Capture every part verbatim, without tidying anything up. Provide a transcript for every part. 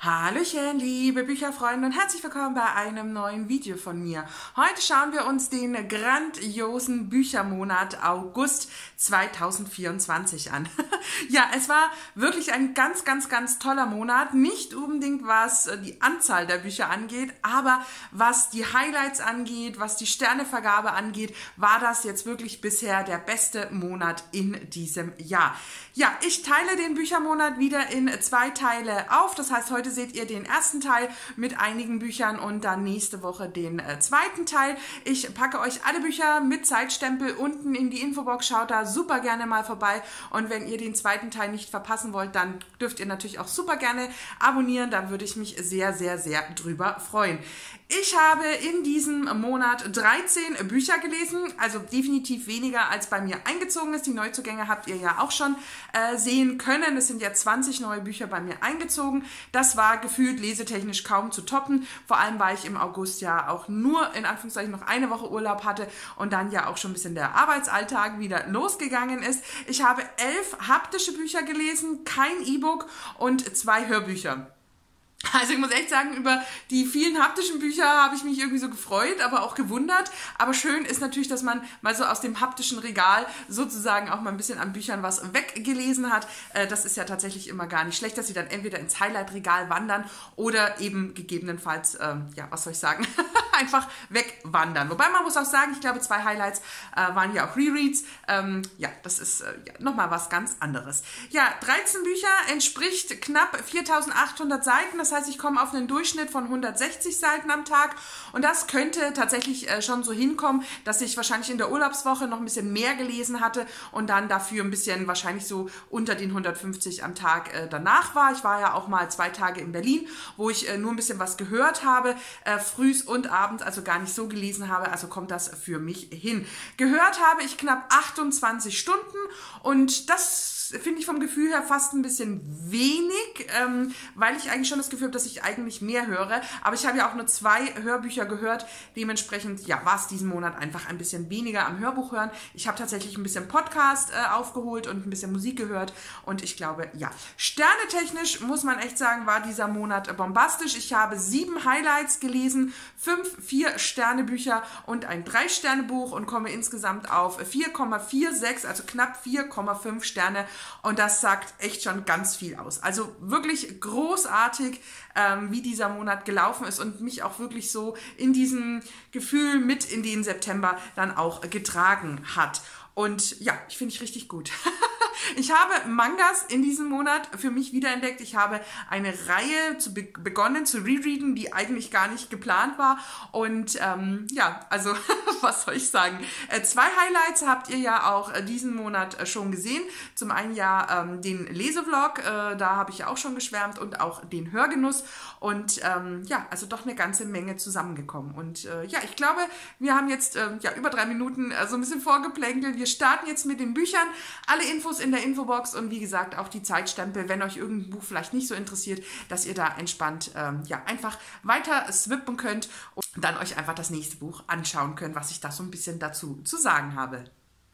Hallöchen, liebe Bücherfreunde und herzlich willkommen bei einem neuen Video von mir. Heute schauen wir uns den grandiosen Büchermonat August zweitausendvierundzwanzig an. Ja, es war wirklich ein ganz, ganz, ganz toller Monat. Nicht unbedingt was die Anzahl der Bücher angeht, aber was die Highlights angeht, was die Sternevergabe angeht, war das jetzt wirklich bisher der beste Monat in diesem Jahr. Ja, ich teile den Büchermonat wieder in zwei Teile auf. Das heißt, heute seht ihr den ersten Teil mit einigen Büchern und dann nächste Woche den äh, zweiten Teil. Ich packe euch alle Bücher mit Zeitstempel unten in die Infobox. Schaut da super gerne mal vorbei. Und wenn ihr den zweiten Teil nicht verpassen wollt, dann dürft ihr natürlich auch super gerne abonnieren. Da würde ich mich sehr, sehr, sehr drüber freuen. Ich habe in diesem Monat dreizehn Bücher gelesen, also definitiv weniger als bei mir eingezogen ist. Die Neuzugänge habt ihr ja auch schon äh, sehen können. Es sind ja zwanzig neue Bücher bei mir eingezogen. Das war gefühlt lesetechnisch kaum zu toppen. Vor allem, weil ich im August ja auch nur in Anführungszeichen noch eine Woche Urlaub hatte und dann ja auch schon ein bisschen der Arbeitsalltag wieder losgegangen ist. Ich habe elf haptische Bücher gelesen, kein E-Book und zwei Hörbücher. Also ich muss echt sagen, über die vielen haptischen Bücher habe ich mich irgendwie so gefreut, aber auch gewundert. Aber schön ist natürlich, dass man mal so aus dem haptischen Regal sozusagen auch mal ein bisschen an Büchern was weggelesen hat. Das ist ja tatsächlich immer gar nicht schlecht, dass sie dann entweder ins Highlight-Regal wandern oder eben gegebenenfalls, ähm, ja, was soll ich sagen, einfach wegwandern. Wobei man muss auch sagen, ich glaube, zwei Highlights äh, waren ja auch Rereads. Ähm, ja, das ist äh, ja, nochmal was ganz anderes. Ja, dreizehn Bücher entspricht knapp viertausendachthundert Seiten. Das heißt, ich komme auf einen Durchschnitt von hundertsechzig Seiten am Tag und das könnte tatsächlich äh, schon so hinkommen, dass ich wahrscheinlich in der Urlaubswoche noch ein bisschen mehr gelesen hatte und dann dafür ein bisschen wahrscheinlich so unter den hundertfünfzig am Tag äh, danach war. Ich war ja auch mal zwei Tage in Berlin, wo ich äh, nur ein bisschen was gehört habe, äh, frühs und abends, also gar nicht so gelesen habe, also kommt das für mich hin. Gehört habe ich knapp achtundzwanzig Stunden und das finde ich vom Gefühl her fast ein bisschen wenig, ähm, weil ich eigentlich schon das Gefühl habe, dass ich eigentlich mehr höre. Aber ich habe ja auch nur zwei Hörbücher gehört. Dementsprechend ja, war es diesen Monat einfach ein bisschen weniger am Hörbuch hören. Ich habe tatsächlich ein bisschen Podcast äh, aufgeholt und ein bisschen Musik gehört. Und ich glaube, ja, sternetechnisch muss man echt sagen, war dieser Monat bombastisch. Ich habe sieben Highlights gelesen, fünf Vier-Sterne-Bücher und ein Drei-Sterne-Buch und komme insgesamt auf vier Komma sechsundvierzig, also knapp vier Komma fünf Sterne. Und das sagt echt schon ganz viel aus. Also wirklich großartig, ähm, wie dieser Monat gelaufen ist und mich auch wirklich so in diesem Gefühl mit in den September dann auch getragen hat. Und ja, ich finde ich richtig gut. Ich habe Mangas in diesem Monat für mich wiederentdeckt. Ich habe eine Reihe zu be begonnen zu rereaden, die eigentlich gar nicht geplant war. Und ähm, ja, also was soll ich sagen? Äh, zwei Highlights habt ihr ja auch äh, diesen Monat äh, schon gesehen. Zum einen ja ähm, den Lesevlog, äh, da habe ich ja auch schon geschwärmt und auch den Hörgenuss. Und ähm, ja, also doch eine ganze Menge zusammengekommen. Und äh, ja, ich glaube, wir haben jetzt äh, ja über drei Minuten äh, so ein bisschen vorgeplänkelt. Wir starten jetzt mit den Büchern. Alle Infos in der Infobox und wie gesagt auch die Zeitstempel, wenn euch irgendein Buch vielleicht nicht so interessiert, dass ihr da entspannt ähm, ja einfach weiter swippen könnt und dann euch einfach das nächste Buch anschauen könnt, was ich da so ein bisschen dazu zu sagen habe.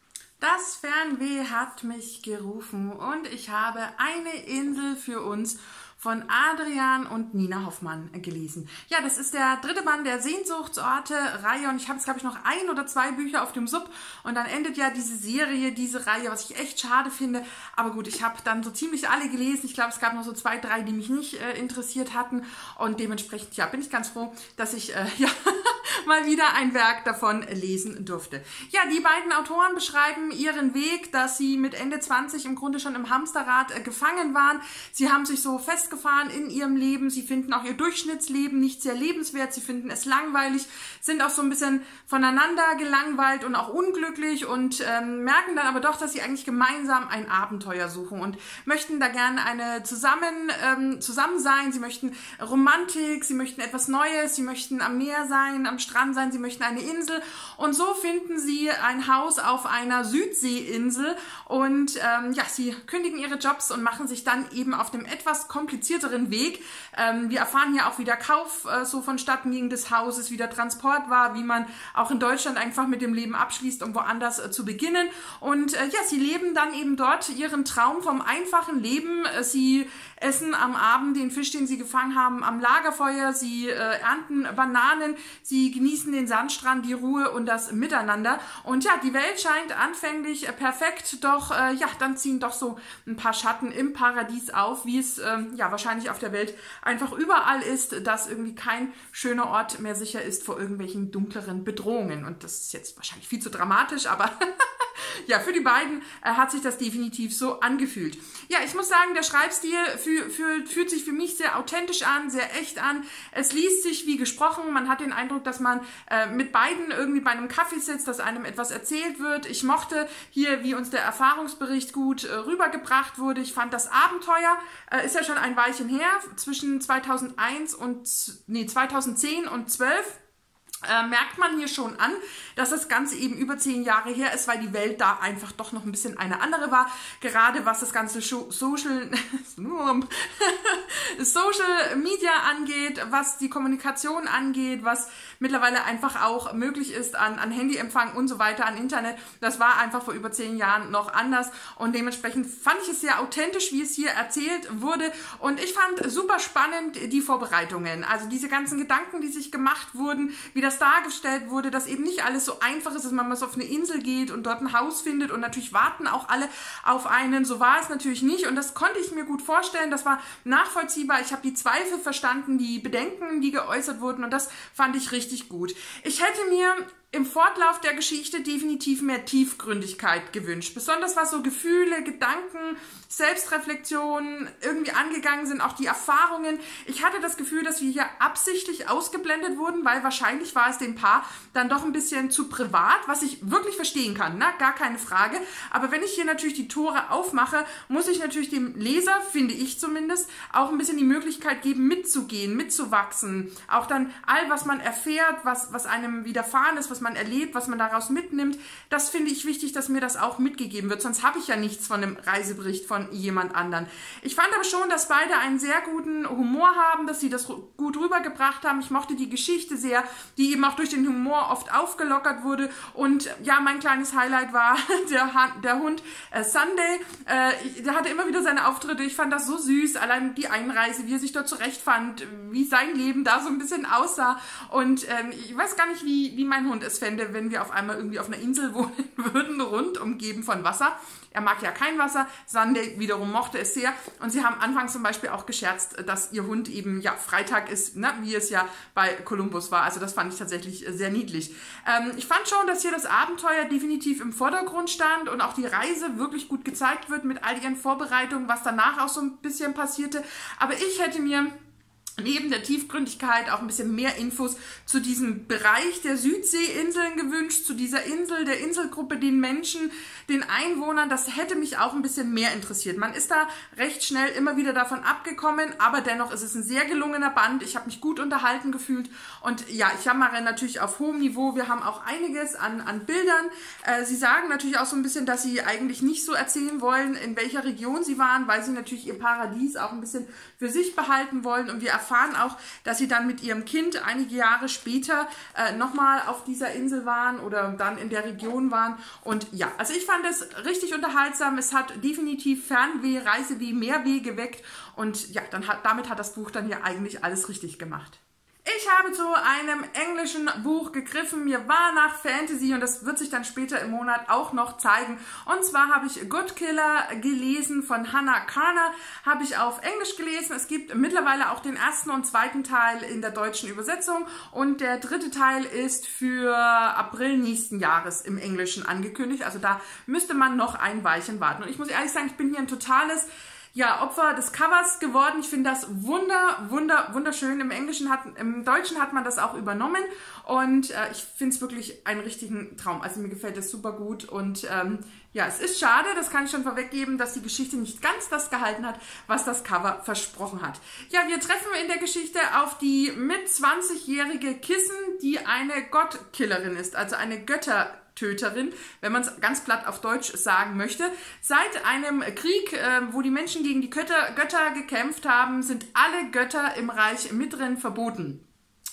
Das Fernweh hat mich gerufen und ich habe eine Insel für uns von Adrian und Nina Hoffmann gelesen. Ja, das ist der dritte Band der Sehnsuchtsorte-Reihe und ich habe jetzt, glaube ich, noch ein oder zwei Bücher auf dem Sub und dann endet ja diese Serie, diese Reihe, was ich echt schade finde. Aber gut, ich habe dann so ziemlich alle gelesen. Ich glaube, es gab noch so zwei, drei, die mich nicht äh, interessiert hatten und dementsprechend, ja, bin ich ganz froh, dass ich, äh, ja, mal wieder ein Werk davon lesen durfte. Ja, die beiden Autoren beschreiben ihren Weg, dass sie mit Ende zwanzig im Grunde schon im Hamsterrad äh, gefangen waren. Sie haben sich so festgefahren in ihrem Leben. Sie finden auch ihr Durchschnittsleben nicht sehr lebenswert. Sie finden es langweilig, sind auch so ein bisschen voneinander gelangweilt und auch unglücklich und ähm, merken dann aber doch, dass sie eigentlich gemeinsam ein Abenteuer suchen und möchten da gerne eine zusammen, ähm, zusammen sein. Sie möchten Romantik, sie möchten etwas Neues, sie möchten am Meer sein, am Strand sein, sie möchten eine Insel und so finden sie ein Haus auf einer Südseeinsel und ähm, ja, sie kündigen ihre Jobs und machen sich dann eben auf dem etwas komplizierteren Weg. Ähm, wir erfahren hier auch, wie der Kauf äh, so vonstatten ging des Hauses, wie der Transport war, wie man auch in Deutschland einfach mit dem Leben abschließt, um woanders äh, zu beginnen und äh, ja, sie leben dann eben dort ihren Traum vom einfachen Leben. Äh, sie essen am Abend den Fisch, den sie gefangen haben, am Lagerfeuer, sie äh, ernten Bananen, sie genießen den Sandstrand, die Ruhe und das Miteinander. Und ja, die Welt scheint anfänglich äh, perfekt, doch äh, ja, dann ziehen doch so ein paar Schatten im Paradies auf, wie es äh, ja wahrscheinlich auf der Welt einfach überall ist, dass irgendwie kein schöner Ort mehr sicher ist vor irgendwelchen dunkleren Bedrohungen. Und das ist jetzt wahrscheinlich viel zu dramatisch, aber ja, für die beiden äh, hat sich das definitiv so angefühlt. Ja, ich muss sagen, der Schreibstil fühl, fühl, fühlt sich für mich sehr authentisch an, sehr echt an. Es liest sich wie gesprochen. Man hat den Eindruck, dass man äh, mit beiden irgendwie bei einem Kaffee sitzt, dass einem etwas erzählt wird. Ich mochte hier, wie uns der Erfahrungsbericht gut äh, rübergebracht wurde. Ich fand das Abenteuer, äh, ist ja schon ein Weilchen her, zwischen zweitausendeins und, nee, zweitausendzehn und zwölf. Äh, merkt man hier schon an, dass das Ganze eben über zehn Jahre her ist, weil die Welt da einfach doch noch ein bisschen eine andere war. Gerade was das ganze Social, Social Media angeht, was die Kommunikation angeht, was mittlerweile einfach auch möglich ist an, an Handyempfang und so weiter, an Internet. Das war einfach vor über zehn Jahren noch anders und dementsprechend fand ich es sehr authentisch, wie es hier erzählt wurde und ich fand super spannend die Vorbereitungen, also diese ganzen Gedanken, die sich gemacht wurden, wie das dargestellt wurde, dass eben nicht alles so einfach ist, dass man mal so auf eine Insel geht und dort ein Haus findet und natürlich warten auch alle auf einen. So war es natürlich nicht und das konnte ich mir gut vorstellen. Das war nachvollziehbar. Ich habe die Zweifel verstanden, die Bedenken, die geäußert wurden und das fand ich richtig gut. Ich hätte mir im Fortlauf der Geschichte definitiv mehr Tiefgründigkeit gewünscht. Besonders was so Gefühle, Gedanken, Selbstreflexion irgendwie angegangen sind, auch die Erfahrungen. Ich hatte das Gefühl, dass wir hier absichtlich ausgeblendet wurden, weil wahrscheinlich war es dem Paar dann doch ein bisschen zu privat, was ich wirklich verstehen kann, ne? Gar keine Frage. Aber wenn ich hier natürlich die Tore aufmache, muss ich natürlich dem Leser, finde ich zumindest, auch ein bisschen die Möglichkeit geben, mitzugehen, mitzuwachsen. Auch dann all, was man erfährt, was, was einem widerfahren ist, was man erlebt, was man daraus mitnimmt, das finde ich wichtig, dass mir das auch mitgegeben wird. Sonst habe ich ja nichts von einem Reisebericht von jemand anderen. Ich fand aber schon, dass beide einen sehr guten Humor haben, dass sie das gut rübergebracht haben. Ich mochte die Geschichte sehr, die eben auch durch den Humor oft aufgelockert wurde. Und ja, mein kleines Highlight war der, der Hund äh, Sunday. Äh, der hatte immer wieder seine Auftritte. Ich fand das so süß. Allein die Einreise, wie er sich dort zurechtfand, wie sein Leben da so ein bisschen aussah. Und ähm, ich weiß gar nicht, wie, wie mein Hund es fände, wenn wir auf einmal irgendwie auf einer Insel wohnen würden, rund umgeben von Wasser. Er mag ja kein Wasser, Sunday wiederum mochte es sehr und sie haben anfangs zum Beispiel auch gescherzt, dass ihr Hund eben ja Freitag ist, ne, wie es ja bei Kolumbus war. Also das fand ich tatsächlich sehr niedlich. Ähm, ich fand schon, dass hier das Abenteuer definitiv im Vordergrund stand und auch die Reise wirklich gut gezeigt wird mit all ihren Vorbereitungen, was danach auch so ein bisschen passierte. Aber ich hätte mir neben der Tiefgründigkeit auch ein bisschen mehr Infos zu diesem Bereich der Südseeinseln gewünscht, zu dieser Insel, der Inselgruppe, den Menschen, den Einwohnern. Das hätte mich auch ein bisschen mehr interessiert. Man ist da recht schnell immer wieder davon abgekommen, aber dennoch ist es ein sehr gelungener Band. Ich habe mich gut unterhalten gefühlt und ja, ich jammere natürlich auf hohem Niveau. Wir haben auch einiges an, an Bildern. Äh, sie sagen natürlich auch so ein bisschen, dass sie eigentlich nicht so erzählen wollen, in welcher Region sie waren, weil sie natürlich ihr Paradies auch ein bisschen für sich behalten wollen und wir erfahren auch, dass sie dann mit ihrem Kind einige Jahre später äh, nochmal auf dieser Insel waren oder dann in der Region waren. Und ja, also ich fand es richtig unterhaltsam. Es hat definitiv Fernweh, Reiseweh, Mehrweh geweckt. Und ja, dann hat, damit hat das Buch dann hier eigentlich alles richtig gemacht. Ich habe zu einem englischen Buch gegriffen. Mir war nach Fantasy und das wird sich dann später im Monat auch noch zeigen. Und zwar habe ich Good Killer gelesen von Hannah Karner. Habe ich auf Englisch gelesen. Es gibt mittlerweile auch den ersten und zweiten Teil in der deutschen Übersetzung. Und der dritte Teil ist für April nächsten Jahres im Englischen angekündigt. Also da müsste man noch ein Weilchen warten. Und ich muss ehrlich sagen, ich bin hier ein totales ja, Opfer des Covers geworden. Ich finde das wunder, wunder, wunderschön. Im Englischen hat, im Deutschen hat man das auch übernommen und äh, ich finde es wirklich einen richtigen Traum. Also mir gefällt das super gut und ähm, ja, es ist schade, das kann ich schon vorweggeben, dass die Geschichte nicht ganz das gehalten hat, was das Cover versprochen hat. Ja, wir treffen in der Geschichte auf die mit zwanzigjährige Kissen, die eine Gottkillerin ist, also eine Götter Töterin, wenn man es ganz platt auf Deutsch sagen möchte. Seit einem Krieg, äh, wo die Menschen gegen die Götter, Götter gekämpft haben, sind alle Götter im Reich Mithren verboten.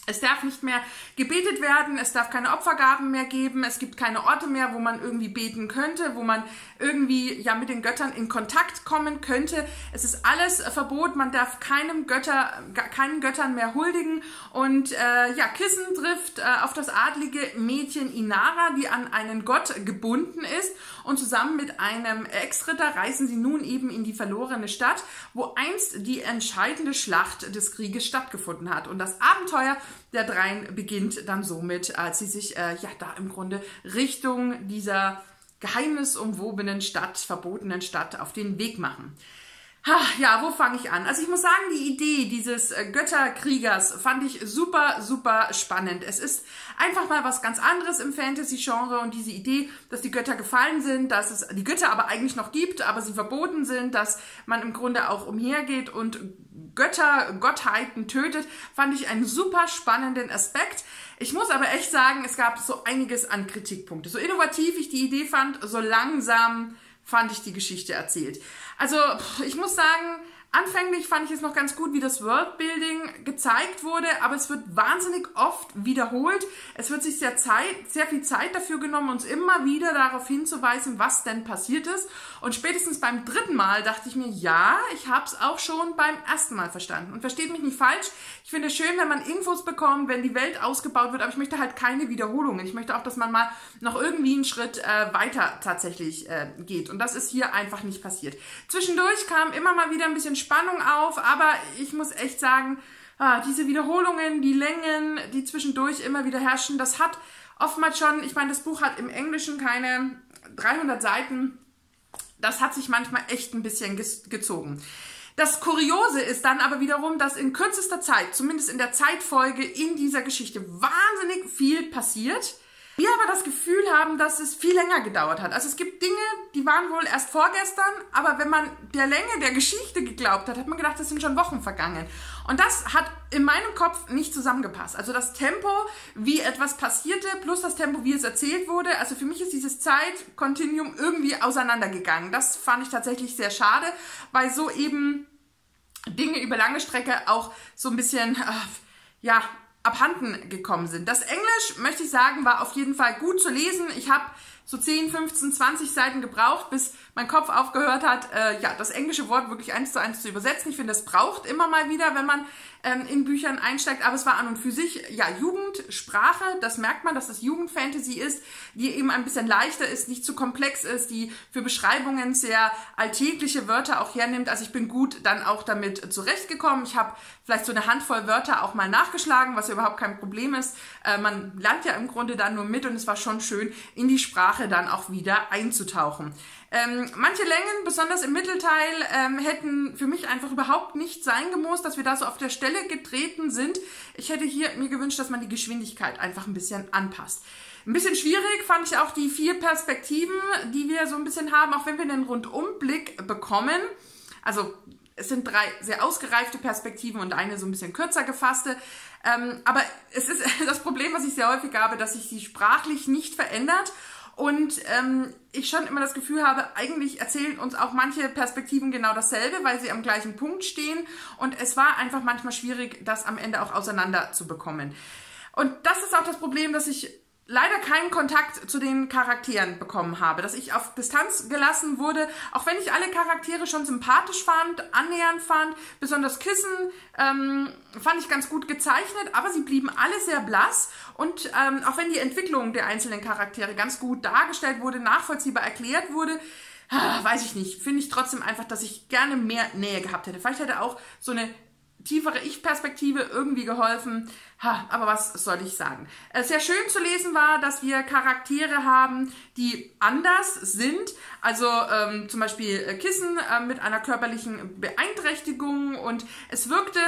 Es darf nicht mehr gebetet werden, es darf keine Opfergaben mehr geben, es gibt keine Orte mehr, wo man irgendwie beten könnte, wo man irgendwie ja mit den Göttern in Kontakt kommen könnte. Es ist alles verboten, man darf keinem Götter, keinen Göttern mehr huldigen. Und äh, ja, Kissen trifft äh, auf das adlige Mädchen Inara, die an einen Gott gebunden ist. Und zusammen mit einem Ex-Ritter reisen sie nun eben in die verlorene Stadt, wo einst die entscheidende Schlacht des Krieges stattgefunden hat. Und das Abenteuer der Dreien beginnt dann somit, als sie sich äh, ja da im Grunde Richtung dieser geheimnisumwobenen Stadt, verbotenen Stadt auf den Weg machen. Ha, ja, wo fange ich an? Also ich muss sagen, die Idee dieses äh, Götterkriegers fand ich super, super spannend. Es ist einfach mal was ganz anderes im Fantasy-Genre und diese Idee, dass die Götter gefallen sind, dass es die Götter aber eigentlich noch gibt, aber sie verboten sind, dass man im Grunde auch umhergeht und Götter, Gottheiten tötet, fand ich einen super spannenden Aspekt. Ich muss aber echt sagen, es gab so einiges an Kritikpunkte. So innovativ ich die Idee fand, so langsam fand ich die Geschichte erzählt. Also ich muss sagen, anfänglich fand ich es noch ganz gut, wie das Worldbuilding gezeigt wurde, aber es wird wahnsinnig oft wiederholt. Es wird sich sehr, Zeit, sehr viel Zeit dafür genommen, uns immer wieder darauf hinzuweisen, was denn passiert ist. Und spätestens beim dritten Mal dachte ich mir, ja, ich habe es auch schon beim ersten Mal verstanden. Und versteht mich nicht falsch, ich finde es schön, wenn man Infos bekommt, wenn die Welt ausgebaut wird, aber ich möchte halt keine Wiederholungen. Ich möchte auch, dass man mal noch irgendwie einen Schritt äh, weiter tatsächlich äh, geht. Und das ist hier einfach nicht passiert. Zwischendurch kam immer mal wieder ein bisschen Spannung auf, aber ich muss echt sagen, ah, diese Wiederholungen, die Längen, die zwischendurch immer wieder herrschen, das hat oftmals schon, ich meine, das Buch hat im Englischen keine dreihundert Seiten, das hat sich manchmal echt ein bisschen gezogen. Das Kuriose ist dann aber wiederum, dass in kürzester Zeit, zumindest in der Zeitfolge in dieser Geschichte, wahnsinnig viel passiert. Wir aber das Gefühl haben, dass es viel länger gedauert hat. Also es gibt Dinge, die waren wohl erst vorgestern, aber wenn man der Länge der Geschichte geglaubt hat, hat man gedacht, das sind schon Wochen vergangen. Und das hat in meinem Kopf nicht zusammengepasst. Also das Tempo, wie etwas passierte, plus das Tempo, wie es erzählt wurde. Also für mich ist dieses Zeitkontinuum irgendwie auseinandergegangen. Das fand ich tatsächlich sehr schade, weil so eben Dinge über lange Strecke auch so ein bisschen, äh, ja, abhanden gekommen sind. Das Englisch, möchte ich sagen, war auf jeden Fall gut zu lesen. Ich habe so zehn, fünfzehn, zwanzig Seiten gebraucht, bis mein Kopf aufgehört hat, äh, ja, das englische Wort wirklich eins zu eins zu übersetzen. Ich finde, das braucht immer mal wieder, wenn man ähm, in Büchern einsteigt. Aber es war an und für sich, ja, Jugendsprache. Das merkt man, dass das Jugendfantasy ist, die eben ein bisschen leichter ist, nicht zu komplex ist, die für Beschreibungen sehr alltägliche Wörter auch hernimmt. Also ich bin gut dann auch damit zurechtgekommen. Ich habe vielleicht so eine Handvoll Wörter auch mal nachgeschlagen, was ja überhaupt kein Problem ist. Äh, man lernt ja im Grunde dann nur mit und es war schon schön, in die Sprache dann auch wieder einzutauchen. Ähm, manche Längen, besonders im Mittelteil, ähm, hätten für mich einfach überhaupt nicht sein gemusst, dass wir da so auf der Stelle getreten sind. Ich hätte hier mir gewünscht, dass man die Geschwindigkeit einfach ein bisschen anpasst. Ein bisschen schwierig fand ich auch die vier Perspektiven, die wir so ein bisschen haben, auch wenn wir einen Rundumblick bekommen. Also es sind drei sehr ausgereifte Perspektiven und eine so ein bisschen kürzer gefasste. Ähm, aber es ist das Problem, was ich sehr häufig habe, dass sich sie sprachlich nicht verändert. Und ähm, ich schon immer das Gefühl habe, eigentlich erzählen uns auch manche Perspektiven genau dasselbe, weil sie am gleichen Punkt stehen. Und es war einfach manchmal schwierig, das am Ende auch auseinander zu bekommen. Und das ist auch das Problem, dass ich leider keinen Kontakt zu den Charakteren bekommen habe, dass ich auf Distanz gelassen wurde, auch wenn ich alle Charaktere schon sympathisch fand, annähernd fand, besonders Kissen ähm, fand ich ganz gut gezeichnet, aber sie blieben alle sehr blass und ähm, auch wenn die Entwicklung der einzelnen Charaktere ganz gut dargestellt wurde, nachvollziehbar erklärt wurde, weiß ich nicht, finde ich trotzdem einfach, dass ich gerne mehr Nähe gehabt hätte. Vielleicht hätte auch so eine tiefere Ich-Perspektive irgendwie geholfen. Ha, aber was soll ich sagen? Sehr schön zu lesen war, dass wir Charaktere haben, die anders sind. Also ähm, zum Beispiel Kissen äh, mit einer körperlichen Beeinträchtigung und es wirkte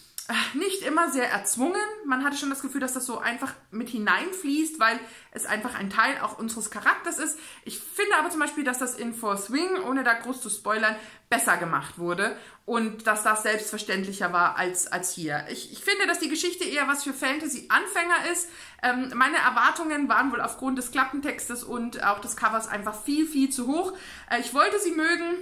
nicht immer sehr erzwungen. Man hatte schon das Gefühl, dass das so einfach mit hineinfließt, weil es einfach ein Teil auch unseres Charakters ist. Ich finde aber zum Beispiel, dass das in Fourth Wing, ohne da groß zu spoilern, besser gemacht wurde und dass das selbstverständlicher war als, als hier. Ich, ich finde, dass die Geschichte eher was für Fantasy-Anfänger ist. Ähm, meine Erwartungen waren wohl aufgrund des Klappentextes und auch des Covers einfach viel, viel zu hoch. Äh, ich wollte sie mögen.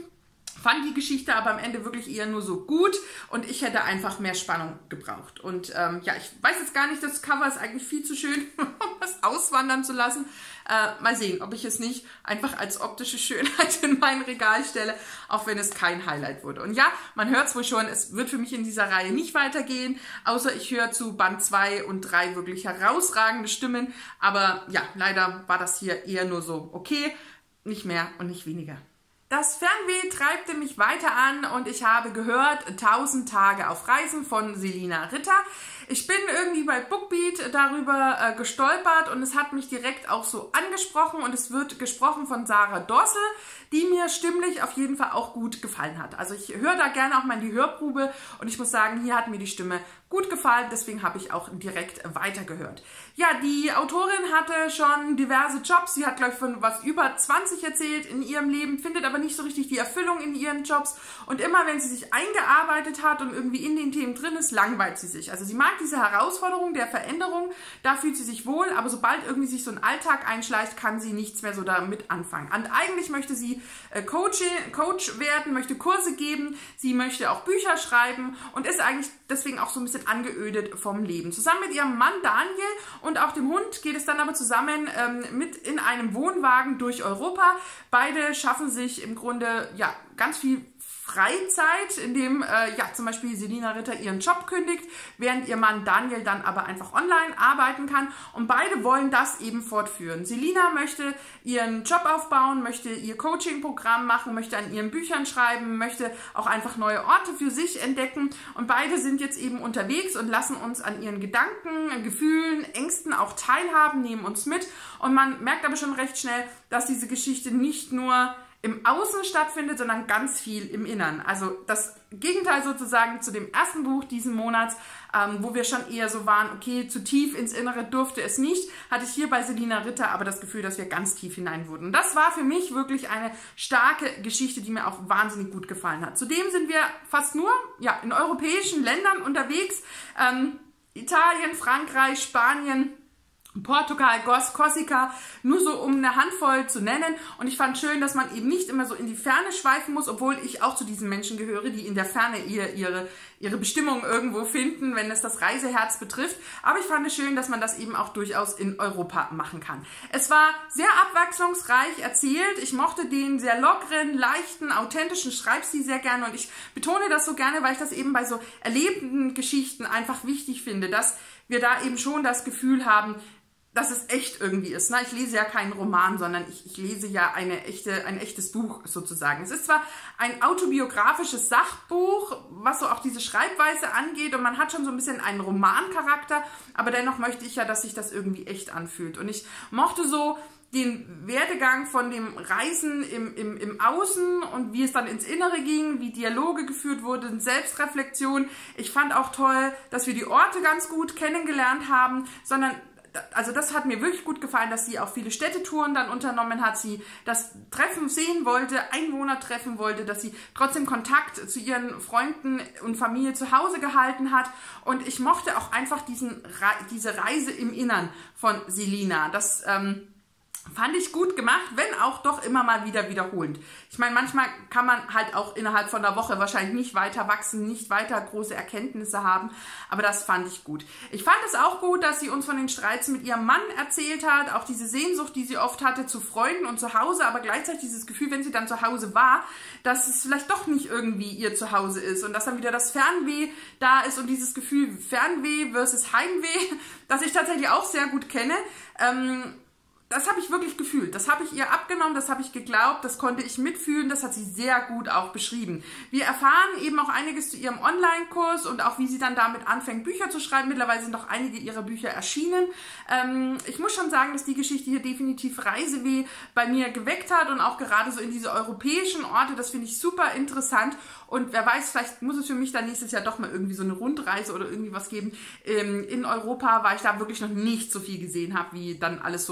Fand die Geschichte aber am Ende wirklich eher nur so gut und ich hätte einfach mehr Spannung gebraucht. Und ähm, ja, ich weiß jetzt gar nicht, das Cover ist eigentlich viel zu schön, um es auswandern zu lassen. Äh, mal sehen, ob ich es nicht einfach als optische Schönheit in mein Regal stelle, auch wenn es kein Highlight wurde. Und ja, man hört es wohl schon, es wird für mich in dieser Reihe nicht weitergehen, außer ich höre zu Band zwei und drei wirklich herausragende Stimmen. Aber ja, leider war das hier eher nur so okay, nicht mehr und nicht weniger. Das Fernweh treibte mich weiter an und ich habe gehört tausend Tage auf Reisen von Selina Ritter. Ich bin irgendwie bei Bookbeat darüber äh, gestolpert und es hat mich direkt auch so angesprochen und es wird gesprochen von Sarah Dorsel, die mir stimmlich auf jeden Fall auch gut gefallen hat. Also ich höre da gerne auch mal in die Hörprobe und ich muss sagen, hier hat mir die Stimme gut gefallen, deswegen habe ich auch direkt weitergehört. Ja, die Autorin hatte schon diverse Jobs, sie hat gleich von was über zwanzig erzählt in ihrem Leben, findet aber nicht so richtig die Erfüllung in ihren Jobs und immer wenn sie sich eingearbeitet hat und irgendwie in den Themen drin ist, langweilt sie sich. Also sie mag diese Herausforderung der Veränderung, da fühlt sie sich wohl, aber sobald irgendwie sich so ein Alltag einschleicht, kann sie nichts mehr so damit anfangen. Und eigentlich möchte sie äh, Coach, Coach werden, möchte Kurse geben, sie möchte auch Bücher schreiben und ist eigentlich deswegen auch so ein bisschen angeödet vom Leben. Zusammen mit ihrem Mann Daniel und auch dem Hund geht es dann aber zusammen ähm, mit in einem Wohnwagen durch Europa. Beide schaffen sich im Grunde ja ganz viel Freizeit, indem äh, ja zum Beispiel Selina Ritter ihren Job kündigt, während ihr Mann Daniel dann aber einfach online arbeiten kann und beide wollen das eben fortführen. Selina möchte ihren Job aufbauen, möchte ihr Coaching-Programm machen, möchte an ihren Büchern schreiben, möchte auch einfach neue Orte für sich entdecken und beide sind jetzt eben unterwegs und lassen uns an ihren Gedanken, Gefühlen, Ängsten auch teilhaben, nehmen uns mit und man merkt aber schon recht schnell, dass diese Geschichte nicht nur im Außen stattfindet, sondern ganz viel im Innern. Also das Gegenteil sozusagen zu dem ersten Buch diesen Monats, ähm, wo wir schon eher so waren, okay, zu tief ins Innere durfte es nicht, hatte ich hier bei Selina Ritter aber das Gefühl, dass wir ganz tief hinein wurden. Und das war für mich wirklich eine starke Geschichte, die mir auch wahnsinnig gut gefallen hat. Zudem sind wir fast nur ja, in europäischen Ländern unterwegs, ähm, Italien, Frankreich, Spanien, Portugal, Korsika, nur so um eine Handvoll zu nennen und ich fand schön, dass man eben nicht immer so in die Ferne schweifen muss, obwohl ich auch zu diesen Menschen gehöre, die in der Ferne ihr, ihre, ihre Bestimmung irgendwo finden, wenn es das Reiseherz betrifft, aber ich fand es schön, dass man das eben auch durchaus in Europa machen kann. Es war sehr abwechslungsreich erzählt, ich mochte den sehr lockeren, leichten, authentischen Schreibstil sehr gerne und ich betone das so gerne, weil ich das eben bei so erlebten Geschichten einfach wichtig finde, dass wir da eben schon das Gefühl haben, dass es echt irgendwie ist. Ich lese ja keinen Roman, sondern ich, ich lese ja eine echte, ein echtes Buch sozusagen. Es ist zwar ein autobiografisches Sachbuch, was so auch diese Schreibweise angeht und man hat schon so ein bisschen einen Romancharakter, aber dennoch möchte ich ja, dass sich das irgendwie echt anfühlt. Und ich mochte so den Werdegang von dem Reisen im, im, im Außen und wie es dann ins Innere ging, wie Dialoge geführt wurden, Selbstreflexion. Ich fand auch toll, dass wir die Orte ganz gut kennengelernt haben, sondern also das hat mir wirklich gut gefallen, dass sie auch viele Städtetouren dann unternommen hat, sie das Treffen sehen wollte, Einwohner treffen wollte, dass sie trotzdem Kontakt zu ihren Freunden und Familie zu Hause gehalten hat und ich mochte auch einfach diesen, diese Reise im Innern von Selina. Das ähm, fand ich gut gemacht, wenn auch doch immer mal wieder wiederholend. Ich meine, manchmal kann man halt auch innerhalb von einer Woche wahrscheinlich nicht weiter wachsen, nicht weiter große Erkenntnisse haben, aber das fand ich gut. Ich fand es auch gut, dass sie uns von den Streits mit ihrem Mann erzählt hat, auch diese Sehnsucht, die sie oft hatte zu Freunden und zu Hause, aber gleichzeitig dieses Gefühl, wenn sie dann zu Hause war, dass es vielleicht doch nicht irgendwie ihr Zuhause ist und dass dann wieder das Fernweh da ist und dieses Gefühl Fernweh versus Heimweh, das ich tatsächlich auch sehr gut kenne, ähm, das habe ich wirklich gefühlt, das habe ich ihr abgenommen, das habe ich geglaubt, das konnte ich mitfühlen, das hat sie sehr gut auch beschrieben. Wir erfahren eben auch einiges zu ihrem Online-Kurs und auch wie sie dann damit anfängt, Bücher zu schreiben. Mittlerweile sind auch einige ihrer Bücher erschienen. Ähm, ich muss schon sagen, dass die Geschichte hier definitiv Reiseweh bei mir geweckt hat und auch gerade so in diese europäischen Orte, das finde ich super interessant. Und wer weiß, vielleicht muss es für mich dann nächstes Jahr doch mal irgendwie so eine Rundreise oder irgendwie was geben. Ähm, in Europa, weil ich da wirklich noch nicht so viel gesehen habe, wie dann alles so drumherum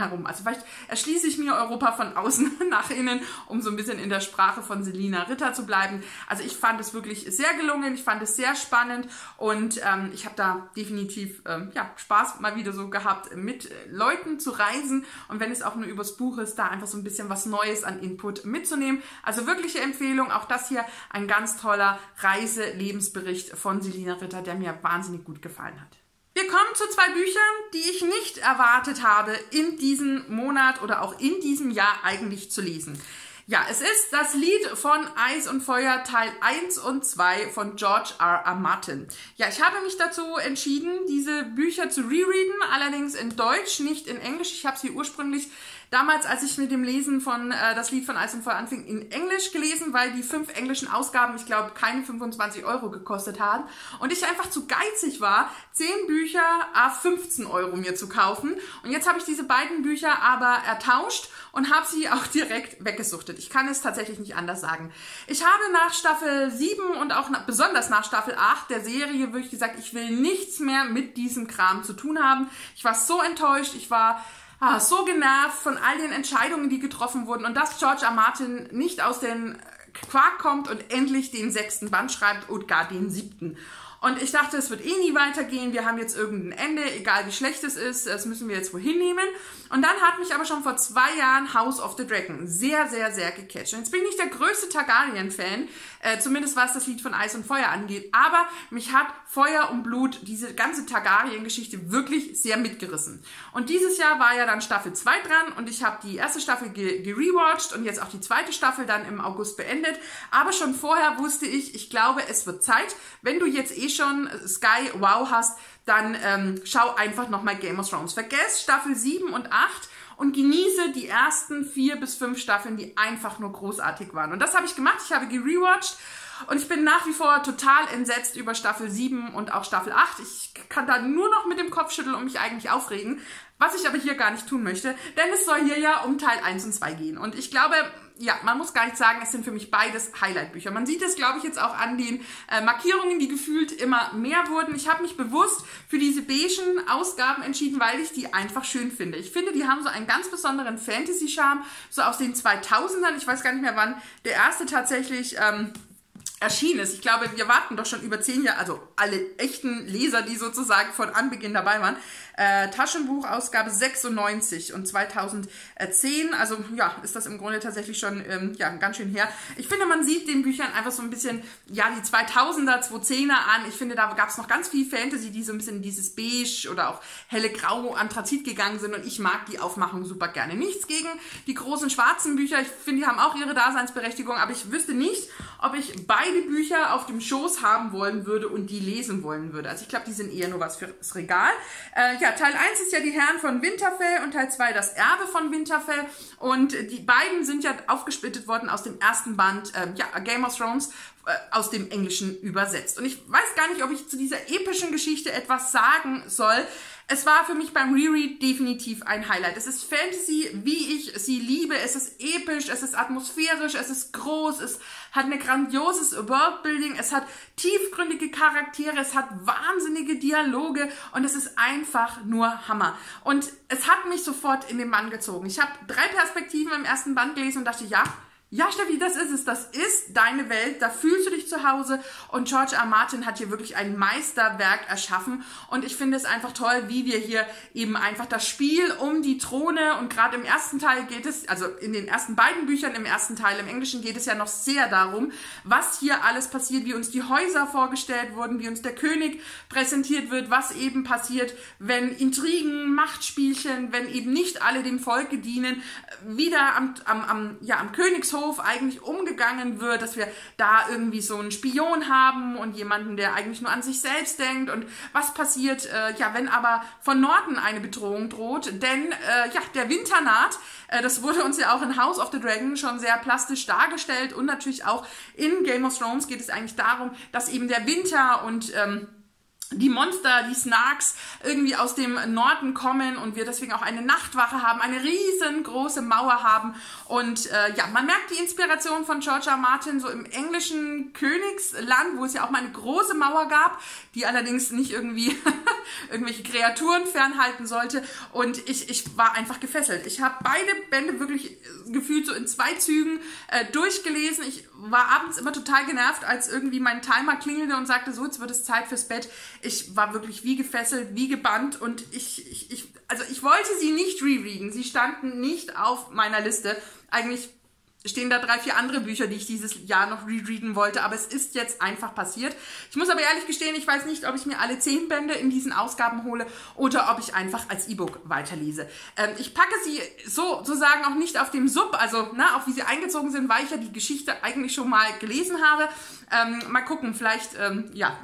herum. Also vielleicht erschließe ich mir Europa von außen nach innen, um so ein bisschen in der Sprache von Selina Ritter zu bleiben. Also ich fand es wirklich sehr gelungen, ich fand es sehr spannend und ähm, ich habe da definitiv ähm, ja, Spaß mal wieder so gehabt, mit Leuten zu reisen und wenn es auch nur übers Buch ist, da einfach so ein bisschen was Neues an Input mitzunehmen. Also wirkliche Empfehlung, auch das hier ein ganz toller Reise-Lebensbericht von Selina Ritter, der mir wahnsinnig gut gefallen hat. Wir kommen zu zwei Büchern, die ich nicht erwartet habe, in diesem Monat oder auch in diesem Jahr eigentlich zu lesen. Ja, es ist das Lied von Eis und Feuer Teil eins und zwei von George R R. Martin. Ja, ich habe mich dazu entschieden, diese Bücher zu rereaden, allerdings in Deutsch, nicht in Englisch. Ich habe sie ursprünglich damals, als ich mit dem Lesen von äh, das Lied von Eis und Feuer anfing, in Englisch gelesen, weil die fünf englischen Ausgaben, ich glaube, keine fünfundzwanzig Euro gekostet haben. Und ich einfach zu geizig war, zehn Bücher à fünfzehn Euro mir zu kaufen. Und jetzt habe ich diese beiden Bücher aber ertauscht und habe sie auch direkt weggesuchtet. Ich kann es tatsächlich nicht anders sagen. Ich habe nach Staffel sieben und auch nach, besonders nach Staffel acht der Serie wirklich gesagt, ich will nichts mehr mit diesem Kram zu tun haben. Ich war so enttäuscht, ich war Ah, so genervt von all den Entscheidungen, die getroffen wurden und dass George R. R. Martin nicht aus dem Quark kommt und endlich den sechsten Band schreibt und gar den siebten. Und ich dachte, es wird eh nie weitergehen, wir haben jetzt irgendein Ende, egal wie schlecht es ist, das müssen wir jetzt wohin nehmen. Und dann hat mich aber schon vor zwei Jahren House of the Dragon sehr, sehr, sehr gecatcht. Und jetzt bin ich nicht der größte Targaryen-Fan, äh, zumindest was das Lied von Eis und Feuer angeht, aber mich hat Feuer und Blut, diese ganze Targaryen-Geschichte wirklich sehr mitgerissen. Und dieses Jahr war ja dann Staffel zwei dran und ich habe die erste Staffel gerewatcht und jetzt auch die zweite Staffel dann im August beendet. Aber schon vorher wusste ich, ich glaube, es wird Zeit, wenn du jetzt eh schon Sky Wow hast, dann ähm, schau einfach nochmal Game of Thrones. Vergesst Staffel sieben und acht und genieße die ersten vier bis fünf Staffeln, die einfach nur großartig waren. Und das habe ich gemacht, ich habe gerewatcht und ich bin nach wie vor total entsetzt über Staffel sieben und auch Staffel acht. Ich kann da nur noch mit dem Kopf schütteln und mich eigentlich aufregen, was ich aber hier gar nicht tun möchte, denn es soll hier ja um Teil eins und zwei gehen. Und ich glaube, ja, man muss gar nicht sagen, es sind für mich beides Highlight-Bücher. Man sieht es, glaube ich, jetzt auch an den äh, Markierungen, die gefühlt immer mehr wurden. Ich habe mich bewusst für diese beigen Ausgaben entschieden, weil ich die einfach schön finde. Ich finde, die haben so einen ganz besonderen Fantasy-Charme, so aus den zweitausendern. Ich weiß gar nicht mehr, wann der erste tatsächlich ähm, erschienen ist. Ich glaube, wir warten doch schon über zehn Jahre, also alle echten Leser, die sozusagen von Anbeginn dabei waren. Äh, Taschenbuchausgabe sechsundneunzig und zweitausendzehn, also ja, ist das im Grunde tatsächlich schon ähm, ja, ganz schön her. Ich finde, man sieht den Büchern einfach so ein bisschen, ja, die zweitausender, zweitausendzehner an. Ich finde, da gab es noch ganz viel Fantasy, die so ein bisschen in dieses Beige oder auch helle Grau, Anthrazit gegangen sind und ich mag die Aufmachung super gerne. Nichts gegen die großen schwarzen Bücher, ich finde, die haben auch ihre Daseinsberechtigung, aber ich wüsste nicht, ob ich beide Bücher auf dem Schoß haben wollen würde und die lesen wollen würde. Also ich glaube, die sind eher nur was fürs Regal. Äh, ja, Teil eins ist ja die Herren von Winterfell und Teil zwei das Erbe von Winterfell und die beiden sind ja aufgesplittet worden aus dem ersten Band, äh, ja, Game of Thrones, äh, aus dem Englischen übersetzt. Und ich weiß gar nicht, ob ich zu dieser epischen Geschichte etwas sagen soll. Es war für mich beim Reread definitiv ein Highlight. Es ist Fantasy, wie ich sie liebe. Es ist episch, es ist atmosphärisch, es ist groß, es hat ein grandioses Worldbuilding, es hat tiefgründige Charaktere, es hat wahnsinnige Dialoge und es ist einfach nur Hammer. Und es hat mich sofort in den Bann gezogen. Ich habe drei Perspektiven im ersten Band gelesen und dachte, ja, ja, Steffi, das ist es. Das ist deine Welt. Da fühlst du dich zu Hause. Und George R. R. Martin hat hier wirklich ein Meisterwerk erschaffen. Und ich finde es einfach toll, wie wir hier eben einfach das Spiel um die Throne und gerade im ersten Teil geht es, also in den ersten beiden Büchern, im ersten Teil im Englischen geht es ja noch sehr darum, was hier alles passiert, wie uns die Häuser vorgestellt wurden, wie uns der König präsentiert wird, was eben passiert, wenn Intrigen, Machtspielchen, wenn eben nicht alle dem Volke dienen, wieder am, am, am, ja, am Königshof eigentlich umgegangen wird, dass wir da irgendwie so einen Spion haben und jemanden, der eigentlich nur an sich selbst denkt und was passiert, äh, ja, wenn aber von Norden eine Bedrohung droht, denn äh, ja, der Winter naht, äh, das wurde uns ja auch in House of the Dragon schon sehr plastisch dargestellt und natürlich auch in Game of Thrones geht es eigentlich darum, dass eben der Winter und ähm, die Monster, die Snarks irgendwie aus dem Norden kommen und wir deswegen auch eine Nachtwache haben, eine riesengroße Mauer haben und äh, ja, man merkt die Inspiration von George R. R. Martin so im englischen Königsland, wo es ja auch mal eine große Mauer gab, die allerdings nicht irgendwie irgendwelche Kreaturen fernhalten sollte. Und ich, ich war einfach gefesselt. Ich habe beide Bände wirklich gefühlt so in zwei Zügen äh, durchgelesen. Ich war abends immer total genervt, als irgendwie mein Timer klingelte und sagte, so, jetzt wird es Zeit fürs Bett. Ich war wirklich wie gefesselt, wie gebannt und ich, ich, ich also ich wollte sie nicht rereaden. Sie standen nicht auf meiner Liste. Eigentlich stehen da drei, vier andere Bücher, die ich dieses Jahr noch rereaden wollte, aber es ist jetzt einfach passiert. Ich muss aber ehrlich gestehen, ich weiß nicht, ob ich mir alle zehn Bände in diesen Ausgaben hole oder ob ich einfach als E-Book weiterlese. Ähm, ich packe sie so, sozusagen auch nicht auf dem Sub, also na, auch wie sie eingezogen sind, weil ich ja die Geschichte eigentlich schon mal gelesen habe. Ähm, mal gucken, vielleicht, ähm, ja,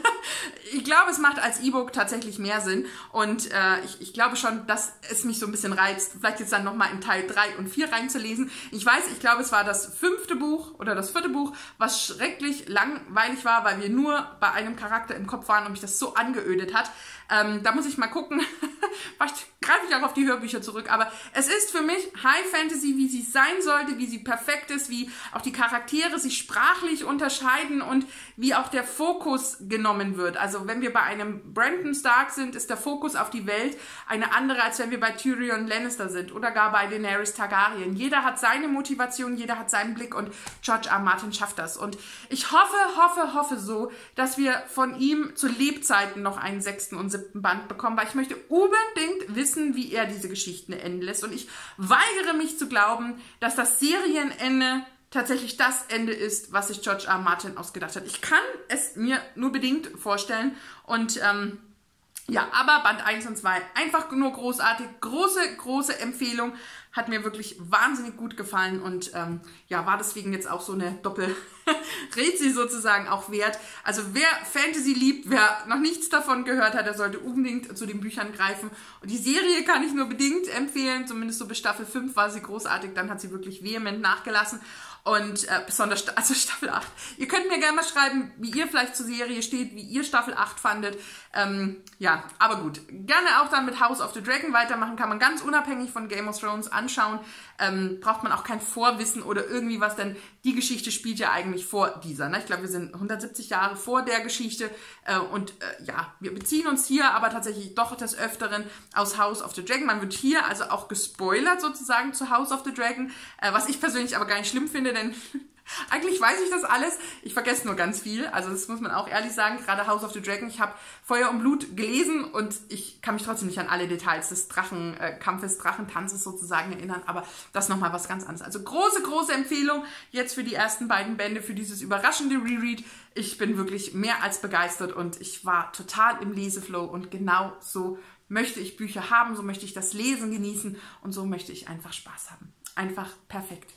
ich glaube, es macht als E-Book tatsächlich mehr Sinn und äh, ich, ich glaube schon, dass es mich so ein bisschen reizt, vielleicht jetzt dann nochmal in Teil drei und vier reinzulesen. Ich weiß, ich glaube, es war das fünfte Buch oder das vierte Buch, was schrecklich langweilig war, weil wir nur bei einem Charakter im Kopf waren und mich das so angeödet hat. Ähm, da muss ich mal gucken. Vielleicht greife ich auch auf die Hörbücher zurück. Aber es ist für mich High Fantasy, wie sie sein sollte, wie sie perfekt ist, wie auch die Charaktere sich sprachlich unterscheiden und wie auch der Fokus genommen wird. Also wenn wir bei einem Brandon Stark sind, ist der Fokus auf die Welt eine andere, als wenn wir bei Tyrion Lannister sind oder gar bei Daenerys Targaryen. Jeder hat seine Motivation, jeder hat seinen Blick und George R. R. Martin schafft das. Und ich hoffe, hoffe, hoffe so, dass wir von ihm zu Lebzeiten noch einen sechsten und siebten Band bekommen, weil ich möchte unbedingt wissen, wie er diese Geschichten enden lässt. Und ich weigere mich zu glauben, dass das Serienende tatsächlich das Ende ist, was sich George R. R. Martin ausgedacht hat. Ich kann es mir nur bedingt vorstellen. Und ähm, ja, aber Band eins und zwei einfach nur großartig. Große, große Empfehlung. Hat mir wirklich wahnsinnig gut gefallen und ähm, ja, war deswegen jetzt auch so eine Doppel-Rätsel sozusagen auch wert. Also wer Fantasy liebt, wer noch nichts davon gehört hat, der sollte unbedingt zu den Büchern greifen. Und die Serie kann ich nur bedingt empfehlen, zumindest so bis Staffel fünf war sie großartig, dann hat sie wirklich vehement nachgelassen. Und äh, besonders, also Staffel acht. Ihr könnt mir gerne mal schreiben, wie ihr vielleicht zur Serie steht, wie ihr Staffel acht fandet. Ähm, ja, aber gut. Gerne auch dann mit House of the Dragon weitermachen. Kann man ganz unabhängig von Game of Thrones anschauen. Ähm, braucht man auch kein Vorwissen oder irgendwie was, denn die Geschichte spielt ja eigentlich vor dieser. Ne? Ich glaube, wir sind hundertsiebzig Jahre vor der Geschichte. Äh, und äh, ja, wir beziehen uns hier aber tatsächlich doch des Öfteren aus House of the Dragon. Man wird hier also auch gespoilert sozusagen zu House of the Dragon. Äh, was ich persönlich aber gar nicht schlimm finde, denn eigentlich weiß ich das alles. Ich vergesse nur ganz viel. Also das muss man auch ehrlich sagen. Gerade House of the Dragon. Ich habe Feuer und Blut gelesen und ich kann mich trotzdem nicht an alle Details des Drachenkampfes, Drachentanzes sozusagen erinnern. Aber das ist nochmal was ganz anderes. Also große, große Empfehlung jetzt für die ersten beiden Bände, für dieses überraschende Reread. Ich bin wirklich mehr als begeistert und ich war total im Leseflow und genau so möchte ich Bücher haben. So möchte ich das Lesen genießen und so möchte ich einfach Spaß haben. Einfach perfekt.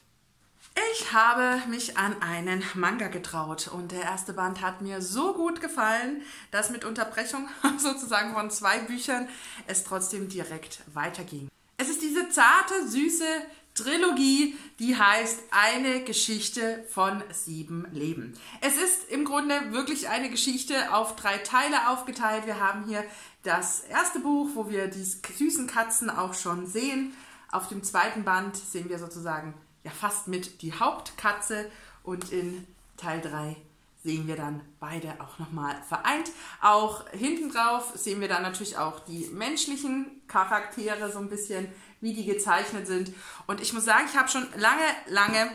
Ich habe mich an einen Manga getraut und der erste Band hat mir so gut gefallen, dass mit Unterbrechung sozusagen von zwei Büchern es trotzdem direkt weiterging. Es ist diese zarte, süße Trilogie, die heißt Eine Geschichte von sieben Leben. Es ist im Grunde wirklich eine Geschichte auf drei Teile aufgeteilt. Wir haben hier das erste Buch, wo wir die süßen Katzen auch schon sehen. Auf dem zweiten Band sehen wir sozusagen ja fast mit die Hauptkatze und in Teil drei sehen wir dann beide auch nochmal vereint. Auch hinten drauf sehen wir dann natürlich auch die menschlichen Charaktere so ein bisschen, wie die gezeichnet sind. Und ich muss sagen, ich habe schon lange, lange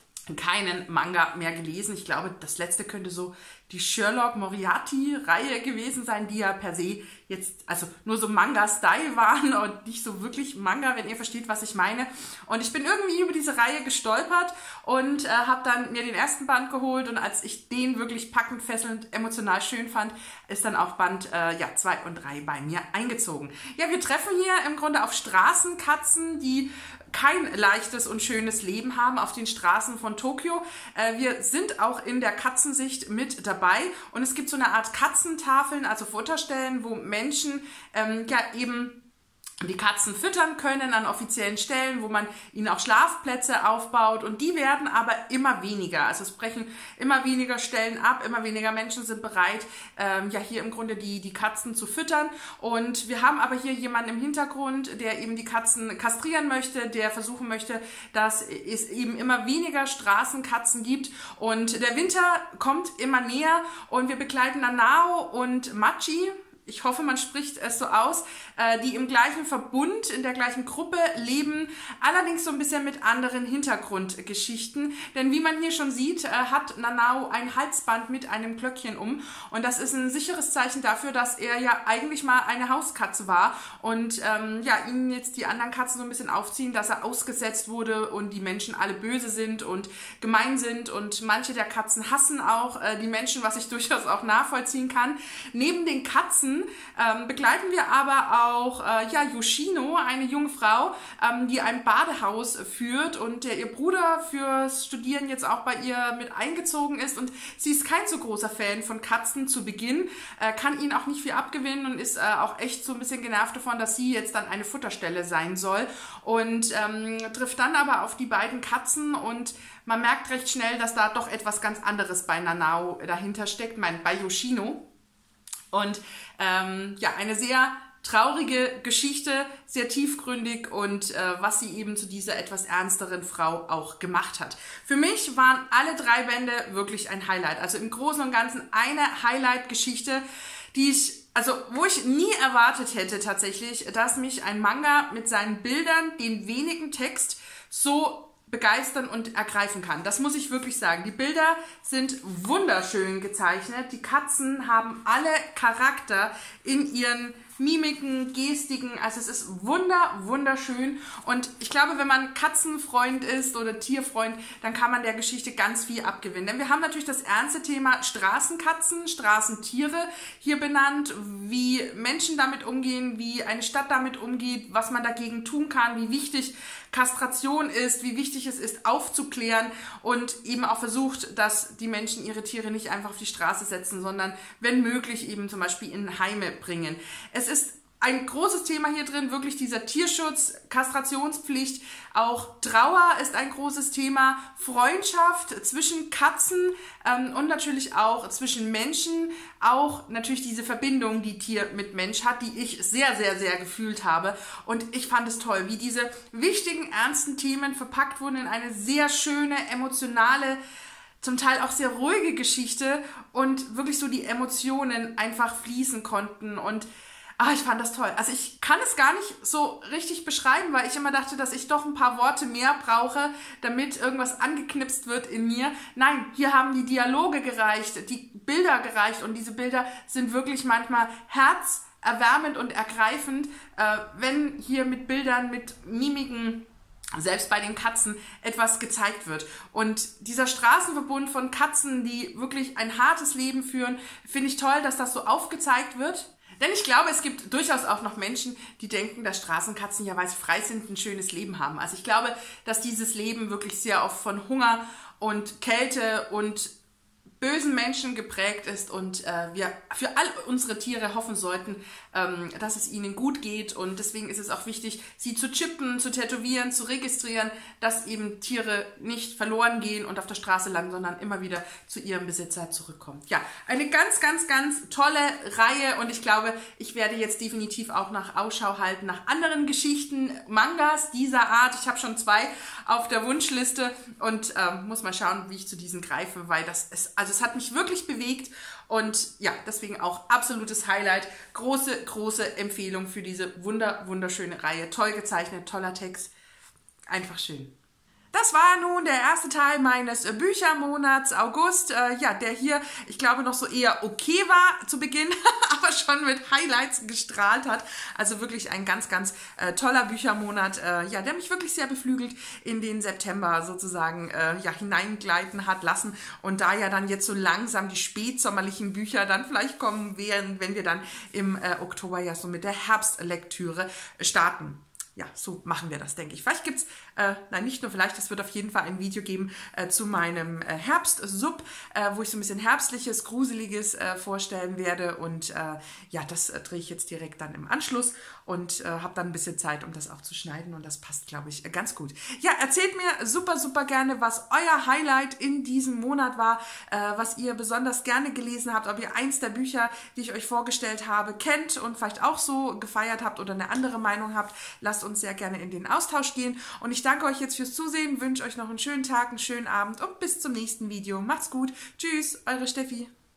keinen Manga mehr gelesen. Ich glaube, das letzte könnte so die Sherlock Moriarty-Reihe gewesen sein, die ja per se jetzt also nur so Manga-Style waren und nicht so wirklich Manga, wenn ihr versteht, was ich meine. Und ich bin irgendwie über diese Reihe gestolpert und äh, habe dann mir den ersten Band geholt und als ich den wirklich packend, fesselnd, emotional schön fand, ist dann auch Band äh, ja, zwei und drei bei mir eingezogen. Ja, wir treffen hier im Grunde auf Straßenkatzen, die kein leichtes und schönes Leben haben auf den Straßen von Tokio. Äh, wir sind auch in der Katzensicht mit dabei und es gibt so eine Art Katzentafeln, also Futterstellen, wo Menschen ähm, ja eben die Katzen füttern können an offiziellen Stellen, wo man ihnen auch Schlafplätze aufbaut und die werden aber immer weniger. Also es brechen immer weniger Stellen ab, immer weniger Menschen sind bereit, ähm, ja hier im Grunde die, die Katzen zu füttern und wir haben aber hier jemanden im Hintergrund, der eben die Katzen kastrieren möchte, der versuchen möchte, dass es eben immer weniger Straßenkatzen gibt und der Winter kommt immer näher und wir begleiten Nanao und Machi. ich hoffe, man spricht es so aus, äh, die im gleichen Verbund, in der gleichen Gruppe leben, allerdings so ein bisschen mit anderen Hintergrundgeschichten. Denn wie man hier schon sieht, äh, hat Nanao ein Halsband mit einem Glöckchen um. Und das ist ein sicheres Zeichen dafür, dass er ja eigentlich mal eine Hauskatze war. Und ähm, ja, ihn jetzt die anderen Katzen so ein bisschen aufziehen, dass er ausgesetzt wurde und die Menschen alle böse sind und gemein sind. Und manche der Katzen hassen auch äh, die Menschen, was ich durchaus auch nachvollziehen kann. Neben den Katzen ähm, begleiten wir aber auch äh, ja, Yoshino, eine junge Frau, ähm, die ein Badehaus führt und der ihr Bruder fürs Studieren jetzt auch bei ihr mit eingezogen ist. Und sie ist kein so großer Fan von Katzen zu Beginn, äh, kann ihnen auch nicht viel abgewinnen und ist äh, auch echt so ein bisschen genervt davon, dass sie jetzt dann eine Futterstelle sein soll. Und ähm, trifft dann aber auf die beiden Katzen und man merkt recht schnell, dass da doch etwas ganz anderes bei Nanao dahinter steckt, mein, bei Yoshino. Und ähm, ja, eine sehr traurige Geschichte, sehr tiefgründig und äh, was sie eben zu dieser etwas ernsteren Frau auch gemacht hat. Für mich waren alle drei Bände wirklich ein Highlight. Also im Großen und Ganzen eine Highlight-Geschichte, die ich, also wo ich nie erwartet hätte tatsächlich, dass mich ein Manga mit seinen Bildern, dem wenigen Text, so begeistern und ergreifen kann. Das muss ich wirklich sagen. Die Bilder sind wunderschön gezeichnet. Die Katzen haben alle Charakter in ihren Mimiken, Gestiken. Also es ist wunder, wunderschön. Und ich glaube, wenn man Katzenfreund ist oder Tierfreund, dann kann man der Geschichte ganz viel abgewinnen. Denn wir haben natürlich das ernste Thema Straßenkatzen, Straßentiere hier benannt, wie Menschen damit umgehen, wie eine Stadt damit umgeht, was man dagegen tun kann, wie wichtig Kastration ist, wie wichtig es ist, aufzuklären und eben auch versucht, dass die Menschen ihre Tiere nicht einfach auf die Straße setzen, sondern wenn möglich eben zum Beispiel in Heime bringen. Es ist ein großes Thema hier drin, wirklich dieser Tierschutz, Kastrationspflicht, auch Trauer ist ein großes Thema, Freundschaft zwischen Katzen ähm, und natürlich auch zwischen Menschen, auch natürlich diese Verbindung, die Tier mit Mensch hat, die ich sehr, sehr, sehr gefühlt habe und ich fand es toll, wie diese wichtigen, ernsten Themen verpackt wurden in eine sehr schöne, emotionale, zum Teil auch sehr ruhige Geschichte und wirklich so die Emotionen einfach fließen konnten und ah, ich fand das toll. Also ich kann es gar nicht so richtig beschreiben, weil ich immer dachte, dass ich doch ein paar Worte mehr brauche, damit irgendwas angeknipst wird in mir. Nein, hier haben die Dialoge gereicht, die Bilder gereicht und diese Bilder sind wirklich manchmal herzerwärmend und ergreifend, äh, wenn hier mit Bildern, mit Mimiken, selbst bei den Katzen etwas gezeigt wird. Und dieser Straßenverbund von Katzen, die wirklich ein hartes Leben führen, finde ich toll, dass das so aufgezeigt wird. Denn ich glaube, es gibt durchaus auch noch Menschen, die denken, dass Straßenkatzen ja, weil sie frei sind, ein schönes Leben haben. Also ich glaube, dass dieses Leben wirklich sehr oft von Hunger und Kälte und bösen Menschen geprägt ist und äh, wir für all unsere Tiere hoffen sollten, ähm, dass es ihnen gut geht und deswegen ist es auch wichtig, sie zu chippen, zu tätowieren, zu registrieren, dass eben Tiere nicht verloren gehen und auf der Straße landen, sondern immer wieder zu ihrem Besitzer zurückkommen. Ja, eine ganz, ganz, ganz tolle Reihe und ich glaube, ich werde jetzt definitiv auch nach Ausschau halten nach anderen Geschichten, Mangas dieser Art. Ich habe schon zwei auf der Wunschliste und ähm, muss mal schauen, wie ich zu diesen greife, weil das ist, also es hat mich wirklich bewegt und ja, deswegen auch absolutes Highlight. Große, große Empfehlung für diese wunder, wunderschöne Reihe. Toll gezeichnet, toller Text. Einfach schön. Das war nun der erste Teil meines Büchermonats August, äh, ja, der hier, ich glaube, noch so eher okay war zu Beginn, aber schon mit Highlights gestrahlt hat. Also wirklich ein ganz, ganz äh, toller Büchermonat, äh, ja, der mich wirklich sehr beflügelt in den September sozusagen äh, ja, hineingleiten hat lassen. Und da ja dann jetzt so langsam die spätsommerlichen Bücher dann vielleicht kommen werden, wenn wir dann im äh, Oktober ja so mit der Herbstlektüre starten. Ja, so machen wir das, denke ich. Vielleicht gibt's, äh, nein, nicht nur vielleicht, es wird auf jeden Fall ein Video geben äh, zu meinem äh, Herbst-Sub, äh, wo ich so ein bisschen Herbstliches, Gruseliges äh, vorstellen werde. Und äh, ja, das äh, drehe ich jetzt direkt dann im Anschluss und äh, habe dann ein bisschen Zeit, um das auch zu schneiden. Und das passt, glaube ich, äh, ganz gut. Ja, erzählt mir super, super gerne, was euer Highlight in diesem Monat war, äh, was ihr besonders gerne gelesen habt, ob ihr eins der Bücher, die ich euch vorgestellt habe, kennt und vielleicht auch so gefeiert habt oder eine andere Meinung habt. Lasst uns sehr gerne in den Austausch gehen und ich danke euch jetzt fürs Zusehen, wünsche euch noch einen schönen Tag, einen schönen Abend und bis zum nächsten Video. Macht's gut. Tschüss, eure Steffi.